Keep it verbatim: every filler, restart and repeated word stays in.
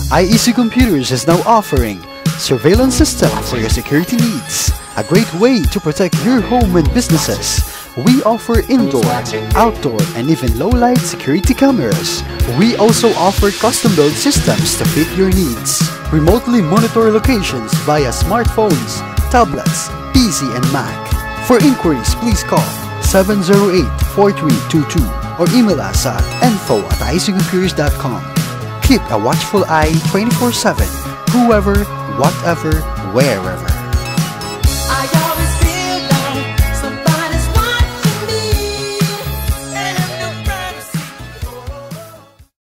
I E C Computers is now offering surveillance system for your security needs. A great way to protect your home and businesses. We offer indoor, outdoor, and even low-light security cameras. We also offer custom-built systems to fit your needs. Remotely monitor locations via smartphones, tablets, P C, and Mac. For inquiries, please call seven zero eight, four three two two or email us at info at i e c computers dot com. Keep a watchful eye twenty-four seven, whoever, whatever, wherever.